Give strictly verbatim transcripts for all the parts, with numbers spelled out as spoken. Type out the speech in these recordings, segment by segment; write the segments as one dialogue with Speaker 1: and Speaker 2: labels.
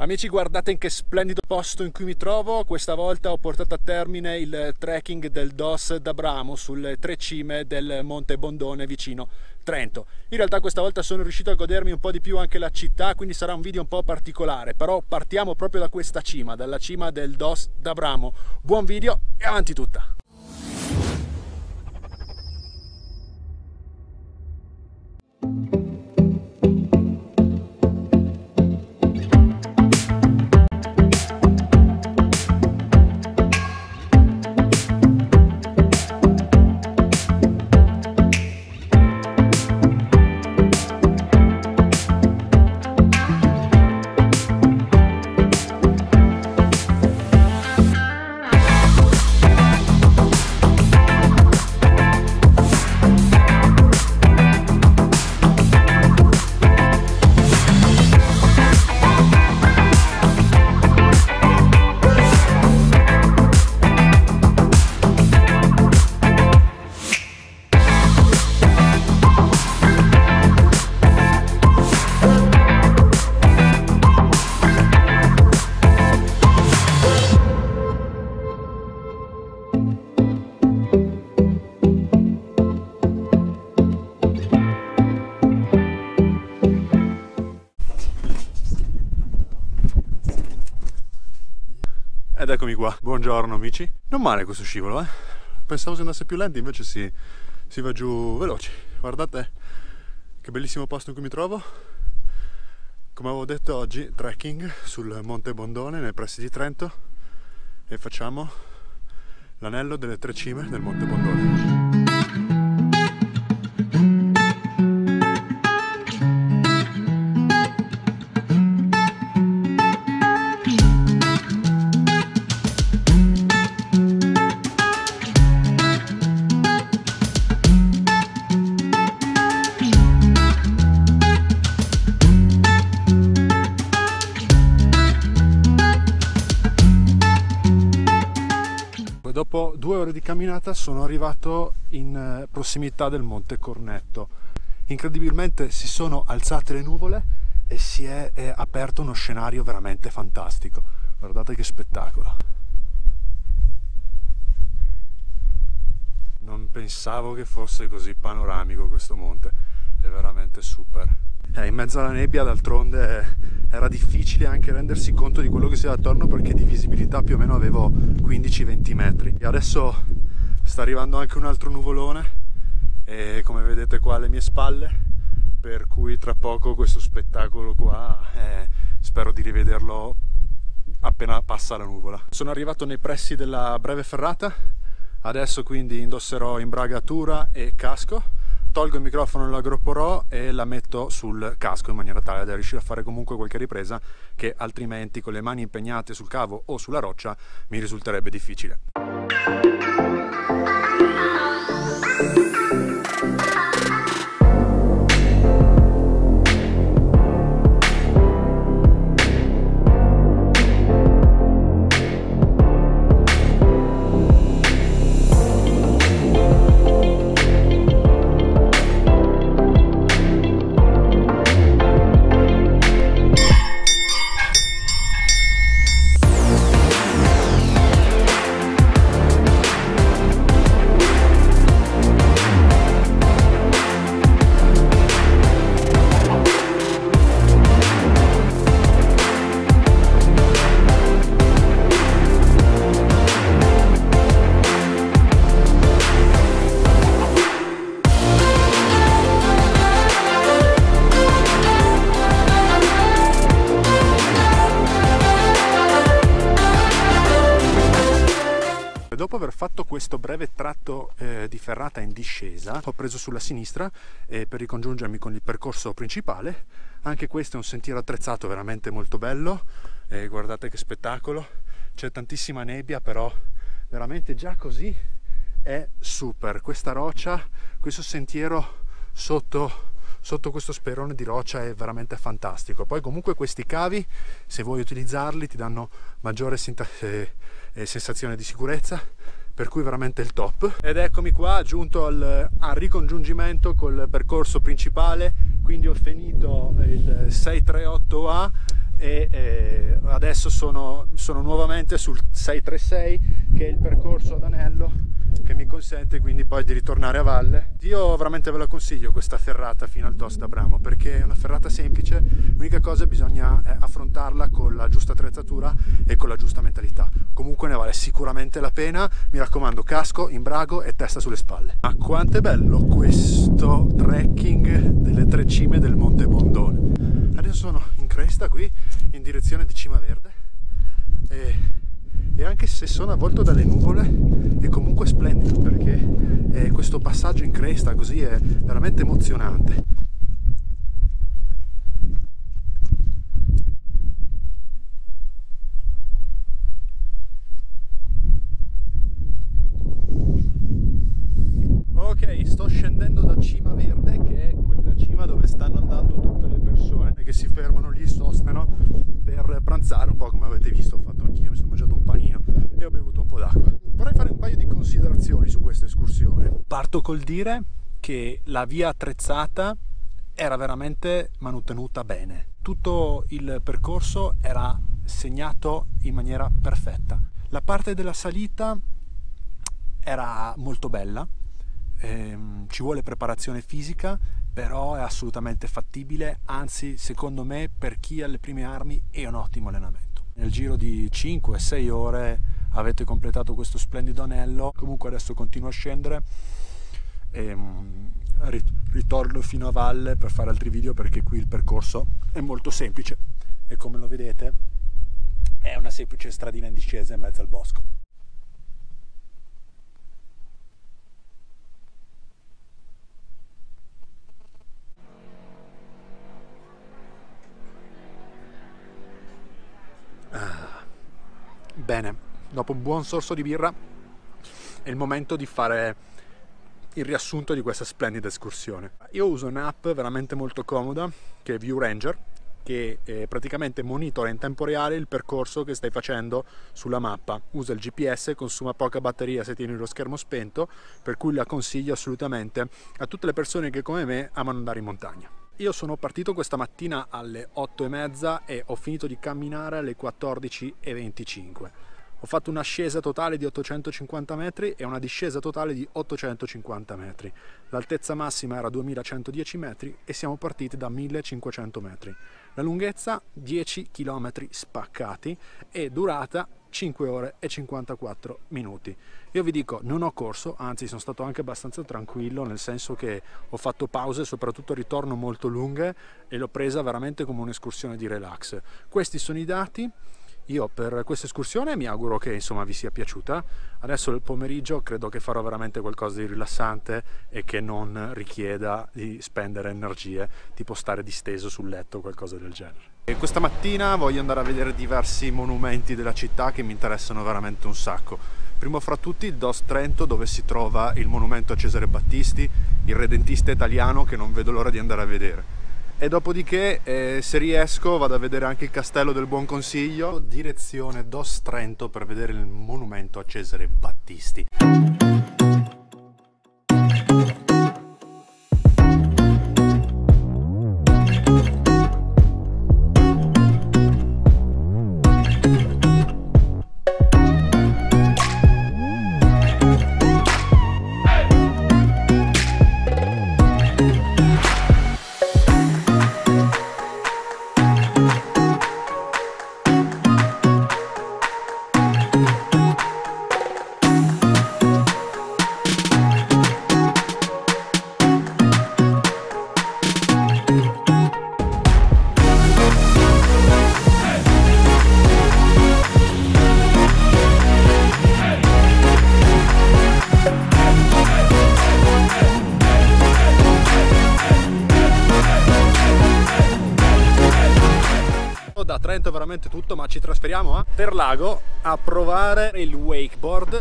Speaker 1: Amici, guardate in che splendido posto in cui mi trovo. Questa volta ho portato a termine il trekking del Dos d'Abramo sulle tre cime del Monte Bondone vicino Trento. In realtà questa volta sono riuscito a godermi un po' di più anche la città, quindi sarà un video un po' particolare, però partiamo proprio da questa cima, dalla cima del Dos d'Abramo. Buon video e avanti tutta!
Speaker 2: Ed eccomi qua, buongiorno amici. Non male questo scivolo, eh? Pensavo si andasse più lenti, invece si, si va giù veloci. Guardate che bellissimo posto in cui mi trovo. Come avevo detto, oggi trekking sul Monte Bondone nei pressi di Trento e facciamo l'anello delle tre cime del Monte Bondone. Dopo due ore di camminata sono arrivato in prossimità del Monte Cornetto. Incredibilmente si sono alzate le nuvole e si è, è aperto uno scenario veramente fantastico. Guardate che spettacolo! Non pensavo che fosse così panoramico questo monte, è veramente super. Eh, in mezzo alla nebbia, d'altronde, eh, era difficile anche rendersi conto di quello che si aveva attorno, perché di visibilità più o meno avevo quindici venti metri. E adesso sta arrivando anche un altro nuvolone, e come vedete qua alle mie spalle, per cui tra poco questo spettacolo qua eh, spero di rivederlo appena passa la nuvola. Sono arrivato nei pressi della breve ferrata, adesso quindi indosserò imbragatura e casco. Tolgo il microfono della GoPro e la metto sul casco in maniera tale da riuscire a fare comunque qualche ripresa che altrimenti con le mani impegnate sul cavo o sulla roccia mi risulterebbe difficile. Dopo aver fatto questo breve tratto eh, di ferrata in discesa, ho preso sulla sinistra eh, per ricongiungermi con il percorso principale. Anche questo è un sentiero attrezzato veramente molto bello, eh, guardate che spettacolo, c'è tantissima nebbia, però veramente già così è super. Questa roccia, questo sentiero sotto sotto questo sperone di roccia è veramente fantastico. Poi comunque questi cavi, se vuoi utilizzarli, ti danno maggiore sensazione di sicurezza, per cui veramente il top. Ed eccomi qua, giunto al, al ricongiungimento col percorso principale, quindi ho finito il sei tre otto A e eh,
Speaker 1: adesso sono, sono nuovamente sul sei tre sei, che è il percorso ad anello che mi consente quindi poi di ritornare a valle. Io veramente ve la consiglio questa ferrata fino al D O S d'Abramo, perché è una ferrata semplice, l'unica cosa bisogna eh, affrontarla con la giusta attrezzatura e con la giusta mentalità. Comunque ne vale sicuramente la pena, mi raccomando, casco, imbrago e testa sulle spalle. Ma quanto è bello questo trekking delle tre cime del Monte Bondone. Adesso sono in cresta qui in direzione di Cima Verde e, e anche se sono avvolto dalle nuvole è comunque splendido, perché eh, questo passaggio in cresta così è veramente emozionante. Ok, sto scendendo da Cima Verde, che è quella cima dove stanno andando tutte le persone che si fermano lì, sostano per pranzare un po', come avete visto. Ho fatto anch'io, mi sono mangiato un panino e ho bevuto un po' d'acqua. Vorrei fare un paio di considerazioni su questa escursione. Parto col dire che la via attrezzata era veramente manutenuta bene. Tutto il percorso era segnato in maniera perfetta. La parte della salita era molto bella. Ehm, ci vuole preparazione fisica, però è assolutamente fattibile, anzi secondo me per chi ha le prime armi è un ottimo allenamento. Nel giro di cinque sei ore avete completato questo splendido anello. Comunque adesso continuo a scendere e ritorno fino a valle per fare altri video, perché qui il percorso è molto semplice e come lo vedete è una semplice stradina in discesa in mezzo al bosco. Bene, dopo un buon sorso di birra è il momento di fare il riassunto di questa splendida escursione. Io uso un'app veramente molto comoda che è View Ranger, che eh, praticamente monitora in tempo reale il percorso che stai facendo sulla mappa. Usa il G P S, consuma poca batteria se tieni lo schermo spento, per cui la consiglio assolutamente a tutte le persone che come me amano andare in montagna. Io sono partito questa mattina alle otto e mezza e ho finito di camminare alle quattordici e venticinque. Ho fatto un'ascesa totale di ottocentocinquanta metri e una discesa totale di ottocentocinquanta metri. L'altezza massima era duemilacentodieci metri e siamo partiti da millecinquecento metri. La lunghezza dieci chilometri spaccati e durata cinque ore e cinquantaquattro minuti. Io vi dico, non ho corso, anzi sono stato anche abbastanza tranquillo, nel senso che ho fatto pause, soprattutto al ritorno molto lunghe, e l'ho presa veramente come un'escursione di relax. Questi sono i dati. Io per questa escursione mi auguro che insomma vi sia piaciuta. Adesso nel pomeriggio credo che farò veramente qualcosa di rilassante e che non richieda di spendere energie, tipo stare disteso sul letto o qualcosa del genere. E questa mattina voglio andare a vedere diversi monumenti della città che mi interessano veramente un sacco. Primo fra tutti il D O S Trento, dove si trova il monumento a Cesare Battisti, il redentista italiano che non vedo l'ora di andare a vedere. E dopodiché, eh, se riesco, vado a vedere anche il castello del Buon Consiglio, direzione D O S Trento per vedere il monumento a Cesare Battisti. Da Trento è veramente tutto, ma ci trasferiamo a Terlago a provare il wakeboard.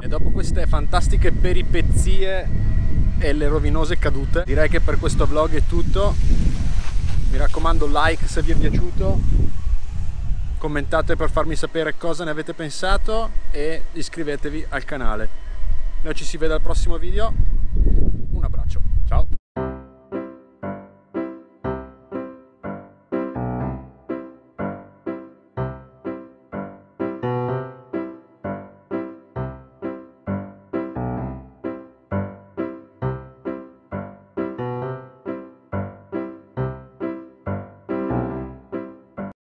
Speaker 1: dopo queste fantastiche peripezie e le rovinose cadute, direi che per questo vlog è tutto. Mi raccomando, like se vi è piaciuto, commentate per farmi sapere cosa ne avete pensato e iscrivetevi al canale. Noi ci si vede al prossimo video.